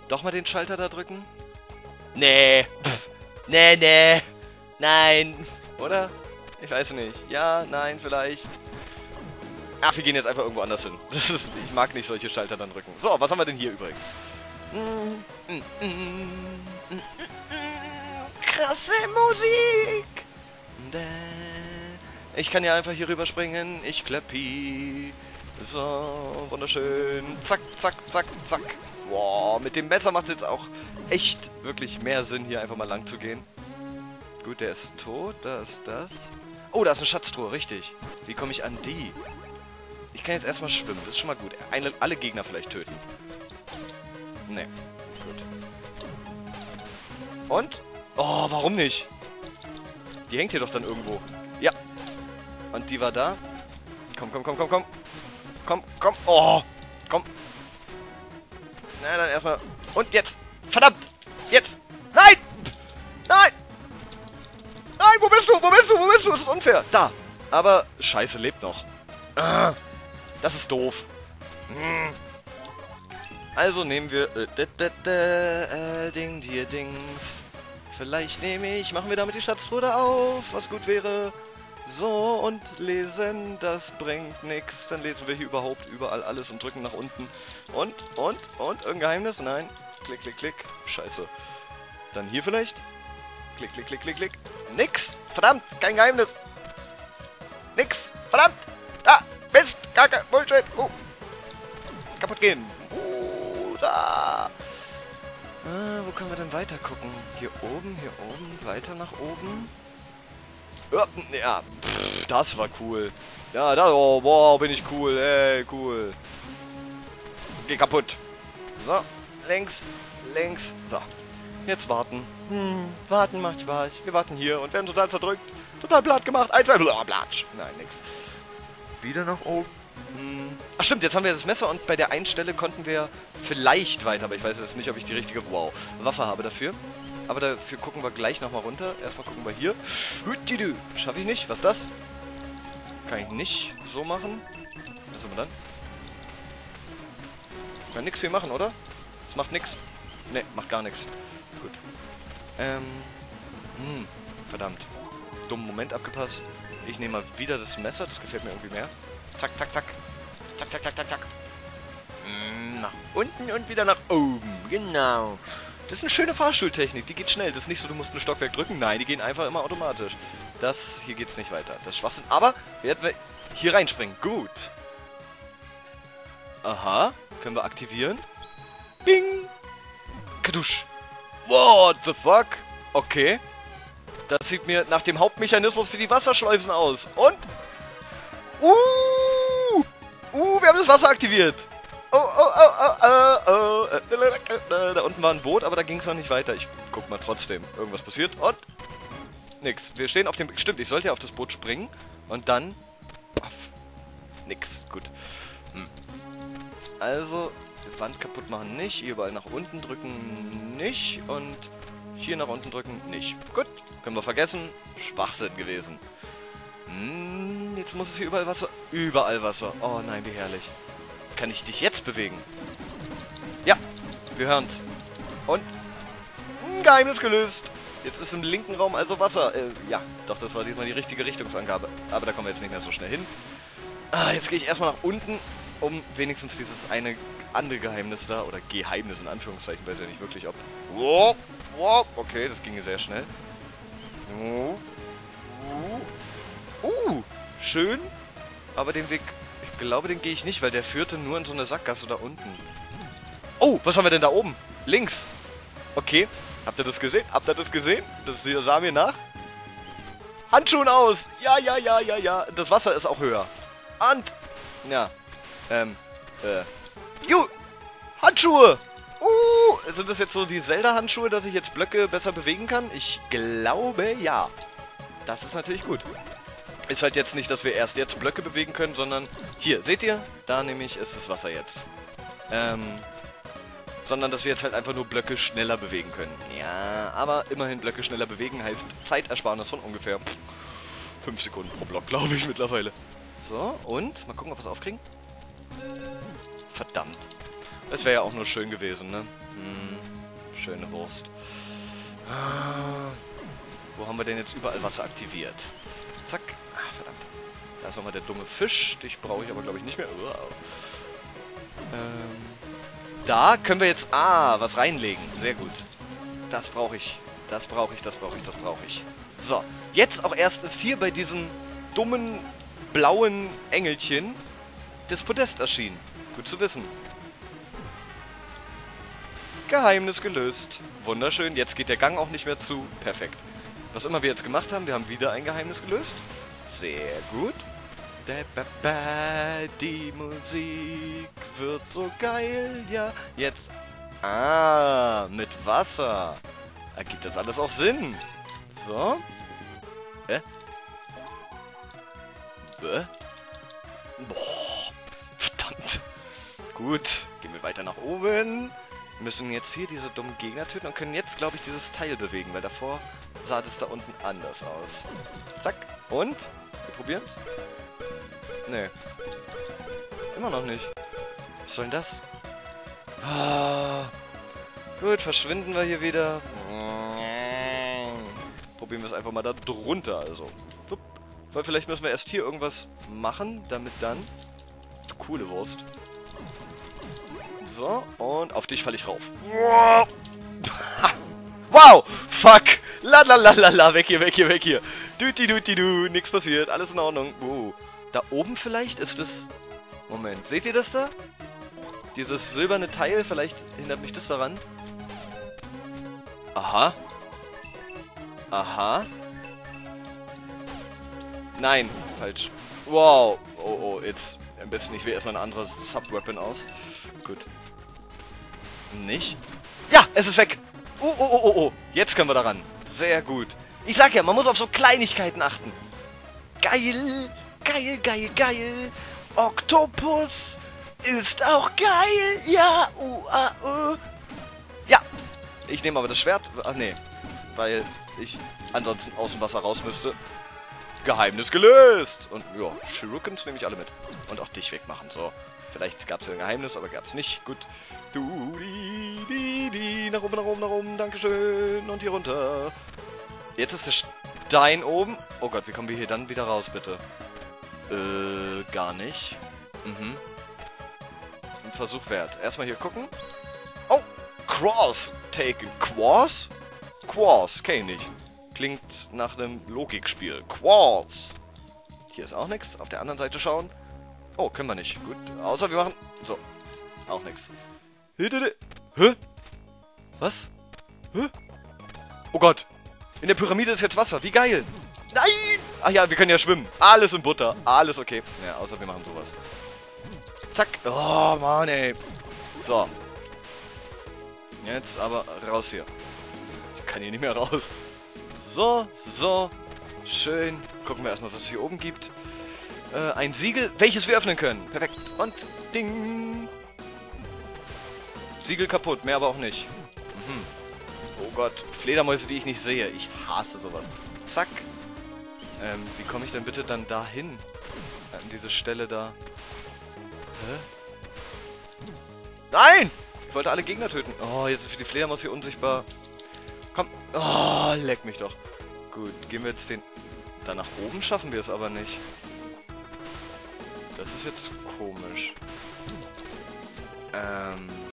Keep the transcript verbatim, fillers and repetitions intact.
Doch mal den Schalter da drücken? Nee. Nee, nee. Nein. Oder? Ich weiß nicht. Ja, nein, vielleicht. Ach, wir gehen jetzt einfach irgendwo anders hin. Das ist, ich mag nicht solche Schalter dann drücken. So, was haben wir denn hier übrigens? Krasse Musik. Ich kann ja einfach hier rüberspringen. Ich klappi. So, wunderschön. Zack, zack, zack, zack. Wow, mit dem Messer macht es jetzt auch echt wirklich mehr Sinn, hier einfach mal lang zu gehen. Gut, der ist tot. Da ist das. Oh, da ist eine Schatztruhe, richtig. Wie komme ich an die? Ich kann jetzt erstmal schwimmen, das ist schon mal gut. Eine, alle Gegner vielleicht töten. Ne, gut. Und? Oh, warum nicht? Die hängt hier doch dann irgendwo. Ja. Und die war da. Komm, komm, komm, komm, komm. Komm, komm. Oh, komm. Na, dann erstmal. Und jetzt. Verdammt. Jetzt. Nein. Nein. Nein, wo bist du? Wo bist du? Wo bist du? Das ist unfair. Da. Aber Scheiße lebt noch. Ah. Das ist doof. Hm. Also nehmen wir... Äh, da, da, da, äh, Ding, dir, Dings. Vielleicht nehme ich... Machen wir damit die Schatztruhe auf, was gut wäre. So, und lesen, das bringt nichts. Dann lesen wir hier überhaupt überall alles und drücken nach unten. Und, und, und, irgendein Geheimnis? Nein. Klick, klick, klick. Scheiße. Dann hier vielleicht? Klick, klick, klick, klick, klick. Nix. Verdammt, kein Geheimnis. Nix. Verdammt. Da. Mist. Kacke. Bullshit. Uh. Kaputt gehen. Uh, da. Ah, wo können wir denn weiter gucken? Hier oben, hier oben, weiter nach oben. Ja, ja, pff, das war cool. Ja, da, oh, wow, bin ich cool, ey, cool. Geh kaputt. So, links, links, so. Jetzt warten. Hm, warten macht Spaß. Wir warten hier und werden total zerdrückt. Total platt gemacht. Ein, zwei, platsch. Nein, nix. Wieder nach oben. Hm. Ach stimmt, jetzt haben wir das Messer und bei der einen Stelle konnten wir vielleicht weiter, aber ich weiß jetzt nicht, ob ich die richtige, wow, Waffe habe dafür. Aber dafür gucken wir gleich nochmal runter. Erstmal gucken wir hier. Schaffe ich nicht. Was ist das? Kann ich nicht so machen. Was haben wir dann? Kann nix hier machen, oder? Das macht nix. Ne, macht gar nichts. Gut. Ähm. Hm, verdammt. Dummen Moment abgepasst. Ich nehme mal wieder das Messer. Das gefällt mir irgendwie mehr. Zack, zack, zack. Zack, zack, zack, zack, zack. Nach unten und wieder nach oben. Genau. Das ist eine schöne Fahrstuhltechnik, die geht schnell. Das ist nicht so, du musst ein Stockwerk drücken. Nein, die gehen einfach immer automatisch. Das, hier geht's nicht weiter. Das ist Schwachsinn. Aber, werden wir hier reinspringen. Gut. Aha. Können wir aktivieren. Bing. Kadusch. What the fuck? Okay. Das sieht mir nach dem Hauptmechanismus für die Wasserschleusen aus. Und? Uh! Uh, wir haben das Wasser aktiviert. Oh, oh, oh, oh, oh, oh. Da unten war ein Boot, aber da ging es noch nicht weiter. Ich guck mal trotzdem. Irgendwas passiert und... Nix. Wir stehen auf dem... Stimmt, ich sollte ja auf das Boot springen. Und dann... Paff. Nix. Gut. Hm. Also, die Wand kaputt machen nicht. Überall nach unten drücken nicht. Und hier nach unten drücken nicht. Gut. Können wir vergessen. Schwachsinn gewesen. Hm, jetzt muss es hier überall Wasser... Überall Wasser. Oh nein, wie herrlich. Kann ich dich jetzt bewegen? Ja, wir hören's. Und? Ein Geheimnis gelöst. Jetzt ist im linken Raum also Wasser. Äh, ja, doch, das war diesmal die richtige Richtungsangabe. Aber da kommen wir jetzt nicht mehr so schnell hin. Ah, jetzt gehe ich erstmal nach unten, um wenigstens dieses eine andere Geheimnis da, oder Geheimnis in Anführungszeichen, weiß ja nicht wirklich ob... Wow, wow, okay, das ging sehr schnell. Uh, uh, uh, schön, aber den Weg... Ich glaube, den gehe ich nicht, weil der führte nur in so eine Sackgasse da unten. Oh, was haben wir denn da oben? Links. Okay. Habt ihr das gesehen? Habt ihr das gesehen? Das sah mir nach. Handschuhen aus. Ja, ja, ja, ja, ja. Das Wasser ist auch höher. Und. Ja. Ähm. Äh. Ju. Handschuhe. Uh. Sind das jetzt so die Zelda-Handschuhe, dass ich jetzt Blöcke besser bewegen kann? Ich glaube, ja. Das ist natürlich gut. Ist halt jetzt nicht, dass wir erst jetzt Blöcke bewegen können, sondern... Hier, seht ihr? Da nämlich ist das Wasser jetzt. Ähm... Sondern, dass wir jetzt halt einfach nur Blöcke schneller bewegen können. Ja, aber immerhin Blöcke schneller bewegen heißt Zeitersparnis von ungefähr fünf Sekunden pro Block, glaube ich, mittlerweile. So, und? Mal gucken, ob wir es aufkriegen. Verdammt. Es wäre ja auch nur schön gewesen, ne? Hm, schöne Wurst. Ah, wo haben wir denn jetzt überall Wasser aktiviert? Zack. Ah, verdammt. Da ist nochmal der dumme Fisch. Dich brauche ich aber, glaube ich, nicht mehr. Wow. Ähm, da können wir jetzt... Ah, was reinlegen. Sehr gut. Das brauche ich. Das brauche ich, das brauche ich, das brauche ich. So. Jetzt auch erst ist hier bei diesem dummen, blauen Engelchen das Podest erschienen. Gut zu wissen. Geheimnis gelöst. Wunderschön. Jetzt geht der Gang auch nicht mehr zu. Perfekt. Was immer wir jetzt gemacht haben, wir haben wieder ein Geheimnis gelöst. Sehr gut. Die Musik wird so geil, ja. Jetzt. Ah, mit Wasser. Ergibt das alles auch Sinn. So. Hä? Bäh? Boah. Verdammt. Gut. Gehen wir weiter nach oben. Müssen jetzt hier diese dummen Gegner töten und können jetzt, glaube ich, dieses Teil bewegen, weil davor sah das da unten anders aus. Zack. Und? Wir probieren es. Nee. Immer noch nicht. Was soll denn das? Ah. Gut, verschwinden wir hier wieder. Probieren wir es einfach mal da drunter, also. Weil vielleicht müssen wir erst hier irgendwas machen, damit dann... Coole Wurst. So, und auf dich falle ich rauf. Wow! Fuck! La la la la la, weg hier, weg hier, weg hier. Duti duti du, nix passiert, alles in Ordnung. Uh. Da oben vielleicht ist es... Moment, seht ihr das da? Dieses silberne Teil, vielleicht hindert mich das daran. Aha. Aha. Nein, falsch. Wow. Oh, oh, jetzt... Am besten, ich wähle erstmal ein anderes Sub-Weapon aus. Gut. Nicht? Ja, es ist weg. Oh, oh, oh, oh, oh. Jetzt können wir daran. Sehr gut. Ich sag ja, man muss auf so Kleinigkeiten achten. Geil. Geil, geil, geil. Oktopus ist auch geil. Ja, uh, ah, uh. Ja. Ich nehme aber das Schwert. Ach nee. Weil ich ansonsten aus dem Wasser raus müsste. Geheimnis gelöst. Und ja, Shurikens nehme ich alle mit. Und auch dich wegmachen. So. Vielleicht gab es ja ein Geheimnis, aber gab es nicht. Gut. Du, di, di, di. Nach oben, nach oben, nach oben. Dankeschön. Und hier runter. Jetzt ist der Stein oben. Oh Gott, wie kommen wir hier dann wieder raus, bitte? Äh, gar nicht. Mhm. Ein Versuch wert. Erstmal hier gucken. Oh, Cross taken. Quas? Quas, kenn ich nicht. Klingt nach einem Logikspiel. Quas. Hier ist auch nichts. Auf der anderen Seite schauen. Oh, können wir nicht. Gut. Außer wir machen... So. Auch nichts. Hä? Was? Hä? Oh Gott. In der Pyramide ist jetzt Wasser. Wie geil. Nein! Ach ja, wir können ja schwimmen. Alles in Butter. Alles okay. Ja, außer wir machen sowas. Zack. Oh, Mann, ey. So. Jetzt aber raus hier. Ich kann hier nicht mehr raus. So, so. Schön. Gucken wir erstmal, was es hier oben gibt. Äh, ein Siegel, welches wir öffnen können. Perfekt. Und ding. Siegel kaputt, mehr aber auch nicht. Mhm. Oh Gott, Fledermäuse, die ich nicht sehe. Ich hasse sowas. Zack. Ähm, wie komme ich denn bitte dann dahin? An diese Stelle da. Hä? Nein! Ich wollte alle Gegner töten. Oh, jetzt ist für die Fledermaus hier unsichtbar. Komm. Oh, leck mich doch. Gut, gehen wir jetzt den... Da nach oben schaffen wir es aber nicht. Das ist jetzt komisch. Ähm...